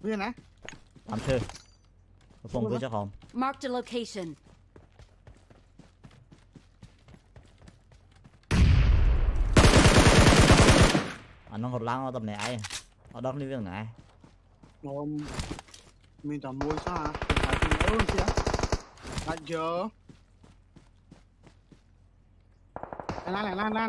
Nguyên á. Làm chơi. Phòng với cho phòng. Marked a location. Nó hột lang tầm này ai? Ở đó đi việc này. Mình tầm mua sao hả? Phải tìm đâu chứ? Bạn chờ. Lan.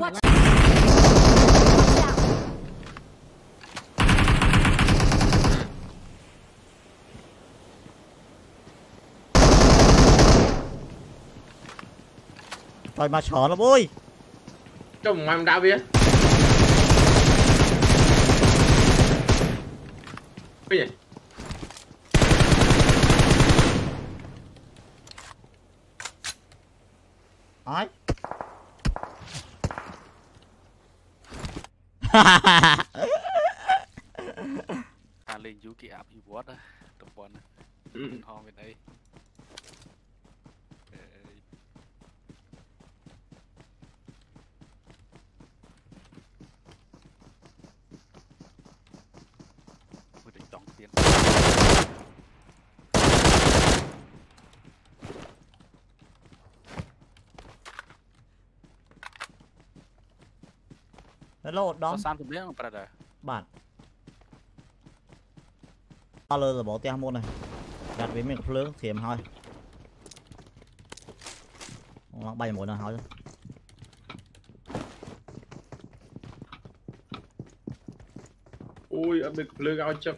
Rồi mà chó nó vui. Trông ngoài đá bia. Cái gì? Ai? Lên chú cái app you what á, tập bón á, ho bên đây. Tôi định đóng tiền. Hello, đón. Sao tụi biết không, brother? Bạn. Tao lơ rồi bỏ tiền môn này. Đặt với mình phướng thiểm thôi. Nó bay mỗi lần hỏi. Ui, ở bên phướng ao chậm.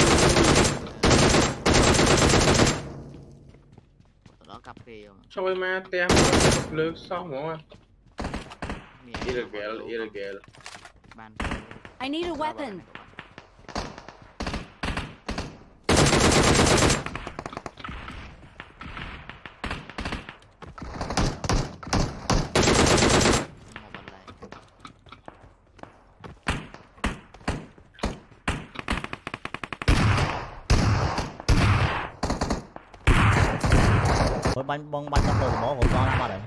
Đó cặp kìa. Sao em mà tem phướng xong không ạ? Illegal. I need a weapon. Ôi bánh trong rồi bỏ hộp to ra ba đấy.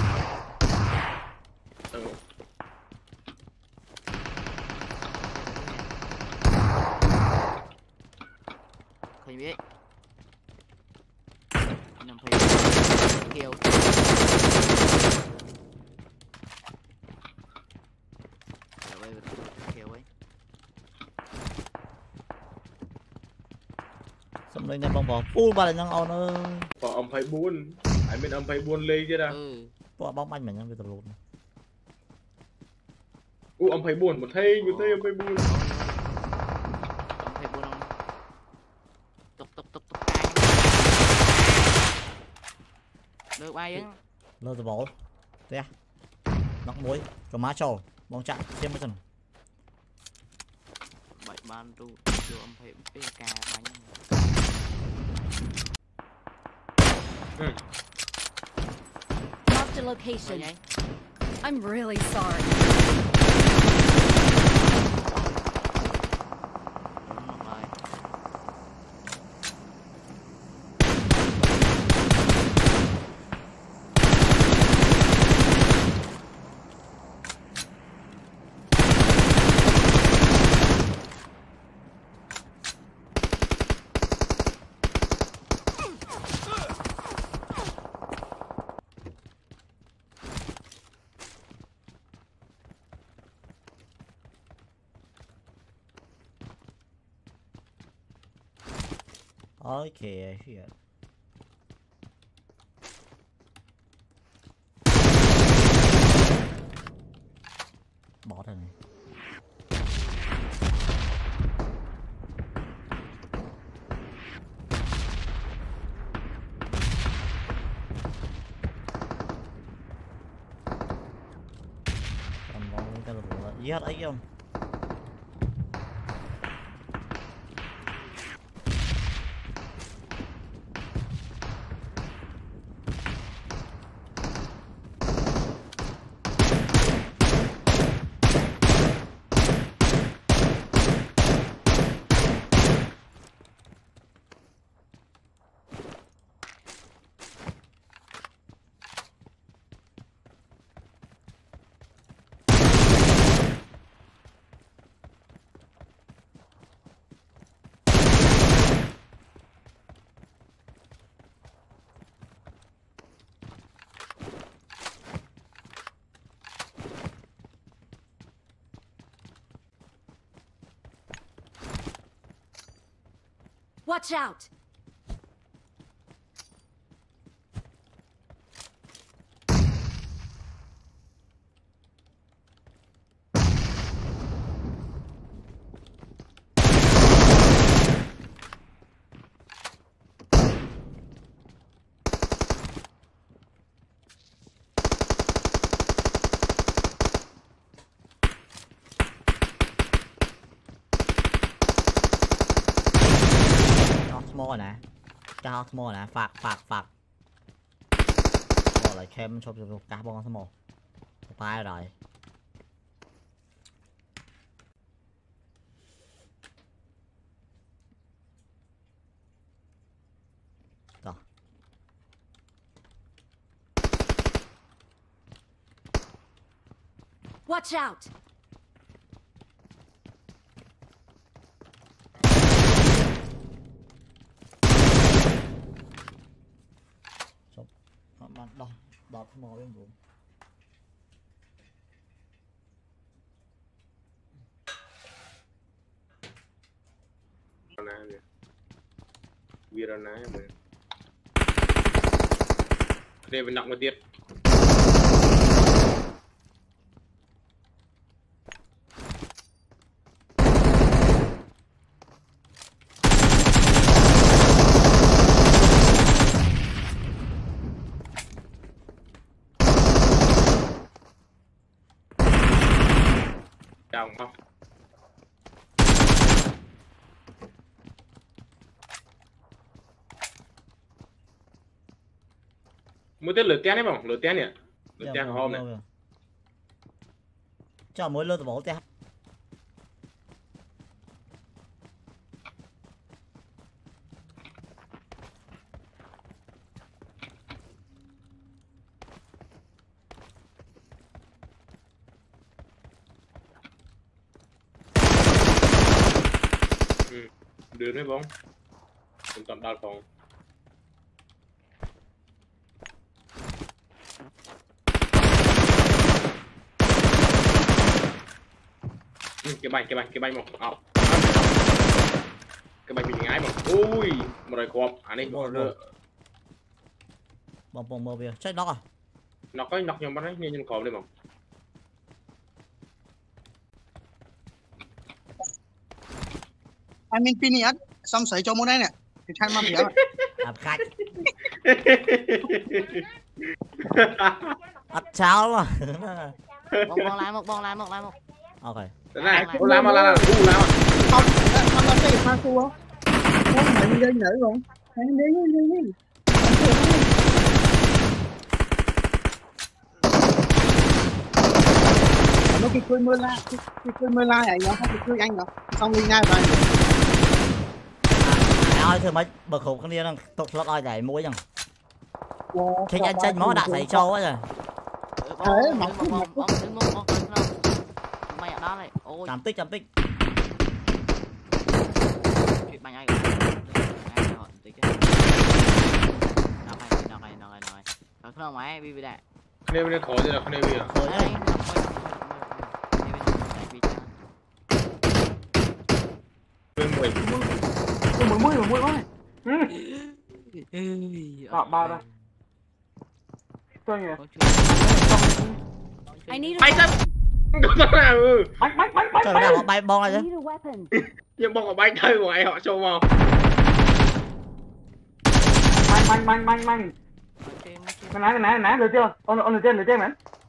Không biết. Nằm phải kêu. Xong đây nha bông vào full ba là nhân on ơi. Bỏ ông phải buôn. Ai bên ông phải buôn lên chứ đâu. Bỏ bóng bánh mình nhân về tầm lụt. Ông phải buồn một thấy ông phải buồn. Ông phải buồn không? Tục. Được bay á. Lơ từ bỏ. Thế à? Nóc muối, cho má trầu, bóng chạm, xem mấy chân. Bảy ban tu, cho ông phải PK bánh. Marked a location. I'm really sorry. Okay, shit. Bỏ thằng này. Cầm bóng lên cái lửa. Giết ấy không? Watch out! Small nè, cao small nè, phạt. Rồi lại kem chụp cả bom small. Tay rồi. Rồi. Watch out! Bạn đọt small bên vùng. Virana mà. Đây bên nặng một tiết. Chào không? Mới tiết lửa tên đấy bỏng, lửa tên nhỉ? Lửa tên hôm này. Cho mỗi lơ từ bộ tên. Đưa đấy bóng. Mình tạm đào phòng. Cái bánh một. Cái bánh bị ngái mà. Ui, một đời cọp. Anh ấy bỏ nữa. Bom mơ bia. Chết nó à? Nó có nọc nhau bắt đấy, nhưng cọp đây mà. Anh mình pin nhất, xong sấy cho môn này nè. Thì thay mà phía. Khách. Sao mà. Bong lại một. Ok. Này, làm mà. Không, làm cái pha cua không? Không, mình đi nữa rồi. Anh đi. Nó cái cười mưa la này nó không cái cười anh đâu. Xong đi ngay vào. Ơi thôi mấy bậc khủng con đi đang tục lót oi giải mũi rằng. Thích anh chân mó đã thấy trâu á rồi. Bong mày ở đó này. Ôi. Chạm tích. Chuyện bánh ai. Nó không máy bị đại. Nêu nên khó gì là không nêu gì à? Mũi quá. Ba đây. Tôi nhỉ. I need a Bay sao? Có nào Bánh. Trời nào họ bay bom I lại need chứ. a weapon. nhưng bông ở bay chơi của ai họ show vào. Bánh. Cái này được chưa? On được trên mày.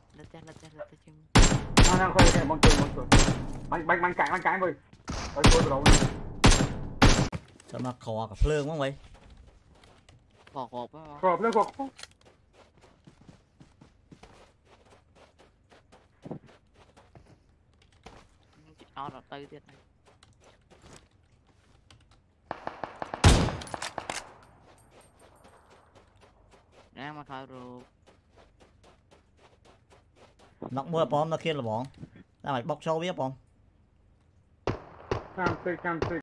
Nó khơi cái bông chuột. Bánh cãi rồi. Rồi tôi đầu. Sao mà khò cả phượng không vậy? Khọp lên. Nó là tư tiết này. Đang mà khai rồi. Nó mua bom nó kia là bọn. Ra mày bóc sâu biết không? Cam